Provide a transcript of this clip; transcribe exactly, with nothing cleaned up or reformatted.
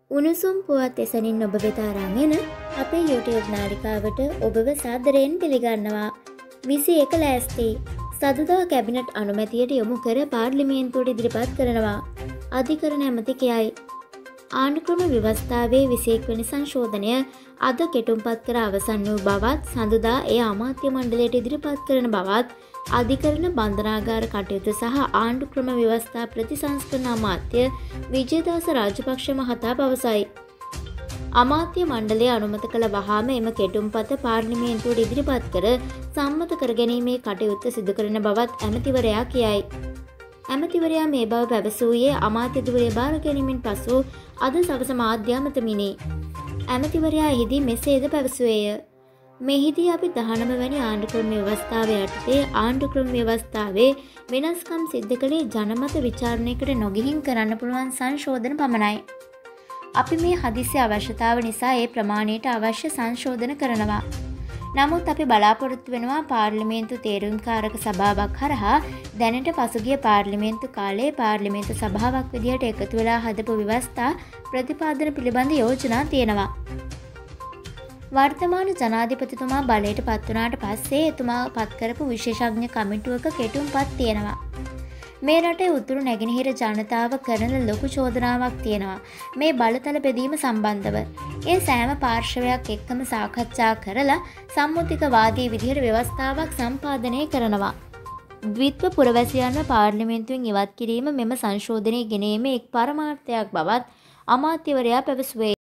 උණුසුම් පුවත් එසනින් ඔබ වෙත අරන් එන අපේ YouTube නාලිකාවට ඔබව සාදරයෙන් පිළිගන්නවා. විසි එක ලෑස්ති සදුදා කැබිනට් අනුමැතියට යොමු කර පාර්ලිමේන්තුවට ඉදිරිපත් කරනවා. අධිකරණ ඇමති කියයි. ආණ්ඩුක්‍රම ව්‍යවස්ථාවේ විසි එක් වෙනි සංශෝධනය අද කෙටුම්පත් කර අවසන් වූ බවත් සඳුදා එය අමාත්‍ය මණ්ඩලයට ඉදිරිපත් කරන බවත් අධිකරණ බන්ධනාගාර කටයුතු සහ ආණ්ඩුක්‍රම ව්‍යවස්ථා ප්‍රතිසංස්කරණ අමාත්‍ය විජේදාස රාජපක්ෂ මහතා පවසයි. අමාත්‍ය මණ්ඩලය අනුමත කළ වහාම එම කෙටුම්පත පාර්ලිමේන්තුවට ඉදිරිපත් කර සම්මත කර ගැනීමේ කටයුත්ත සිදු කරන බවත් ඇමතිවරයා කියයි. ඇමතිවරයා මේ බව පැවසූයේ අමාත්‍ය ධුරය බාර ගැනීමෙන් පසු අද සවස මාධ්‍ය අමතමිනි. ඇමතිවරයා එහිදී මෙසේද පැවසුවේය. මෙහිදී අපි දහනව වැනි ආණ්ඩුක්‍රම ව්‍යවස්ථාව යටතේ ආණ්ඩුක්‍රම ව්‍යවස්ථාවේ වෙනස්කම් සිද්ධ කළේ ජනමත විචාරණයකට නොගිහින් කරන්න පුළුවන් සංශෝධන පමණයි. අපි මේ හදිසි අවශ්‍යතාව නිසා ඒ ප්‍රමාණයට අවශ්‍ය සංශෝධන කරනවා. නමුත් අපි බලාපොරොත්තු වෙනවා පාර්ලිමේන්තු තේරුම්කාරක සභාවක් හරහා දැනට පසුගිය පාර්ලිමේන්තු කාලයේ පාර්ලිමේන්තු සභාවක් විදිහට එකතු වෙලා හදපු ව්‍යවස්ථා ප්‍රතිපාදන පිළිබඳ යෝජනා තියෙනවා. වර්තමාන ජනාධිපතිතුමා බලයට පත් වුණාට පස්සේ එතුමා පත් කරපු විශේෂඥ කමිටුවක කෙටුම්පත් තියෙනවා. මේ රටේ උතුරු නැගෙනහිර ජනතාව කරන ලොකු චෝදනාවක් තියෙනවා මේ බලතල බෙදීම සම්බන්ධව. ඒ සෑම පාර්ශවයක් එක්කම සාකච්ඡා කරලා සම්මුතිකවාදී විදිහට ව්‍යවස්ථාවක් සම්පාදනය කරනවා. ද්විත්ව පුරවැසියන්ව පාර්ලිමේන්තුවෙන් ඉවත් කිරීම මෙම සංශෝධනය ගෙනීමේ එක් පරමාර්ථයක් බවත් අමාත්‍යවරයා පැවසුවේ.